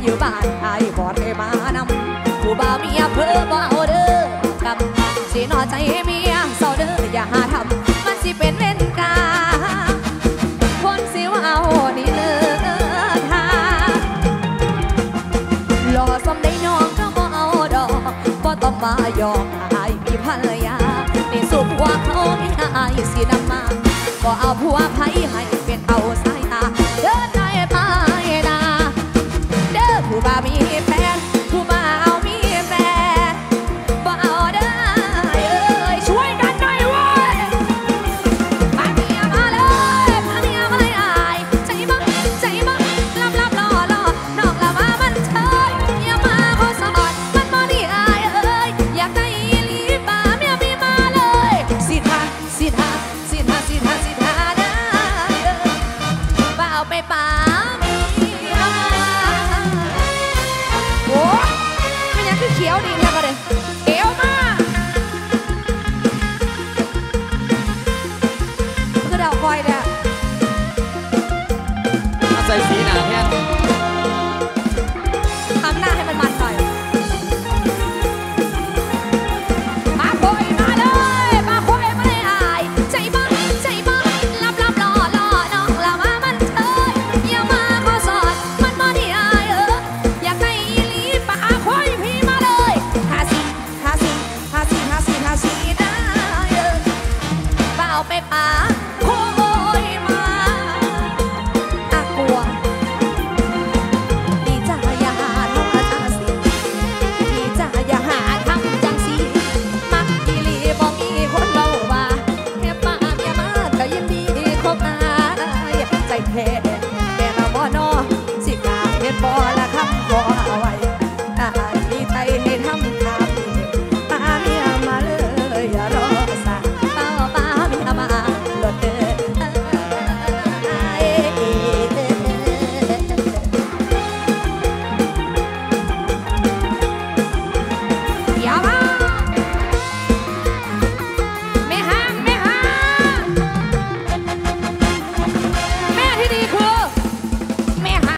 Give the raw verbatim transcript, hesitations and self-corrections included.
อยู่บ้านไอ้บอดให้มานำผู้บ่าวเมียเพ้อบ่เอาเด้อกับสินอใจเมียเศร้าเด้ออย่าหาทำมันสิเป็นเวรกรรมคนสิว่าเอานี่เลิกหารอสมได้น้องก็บ่เอาดอกบ่ต้องมายอมอายมีภรรยาในสุขว่าเขาไม่อายสินำมาบ่เอาผัวไผให้